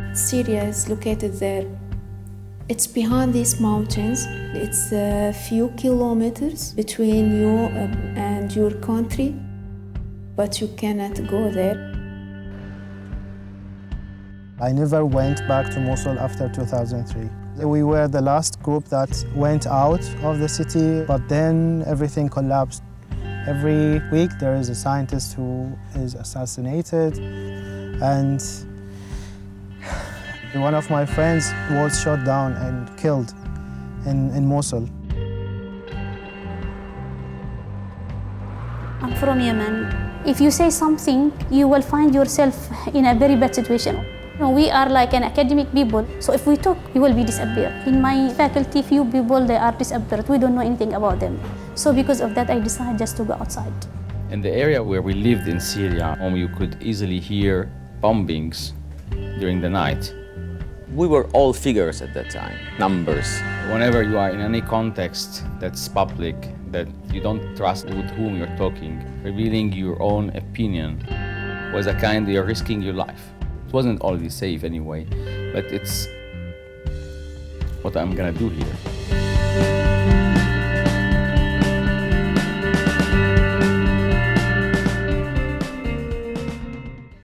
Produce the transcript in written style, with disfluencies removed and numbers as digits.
Syria is located there. It's behind these mountains. It's a few kilometers between you and your country, but you cannot go there. I never went back to Mosul after 2003. We were the last group that went out of the city, but then everything collapsed. Every week there is a scientist who is assassinated, and one of my friends was shot down and killed in Mosul. I'm from Yemen. If you say something, you will find yourself in a very bad situation. We are like an academic people, so if we talk, we will be disappeared. In my faculty, few people, they are disappeared. We don't know anything about them. So because of that, I decided just to go outside. In the area where we lived in Syria, you could easily hear bombings during the night. We were all figures at that time, numbers. Whenever you are in any context that's public, that you don't trust with whom you're talking, revealing your own opinion was a kind of you're risking your life. It wasn't always safe anyway, but it's what I'm gonna do here.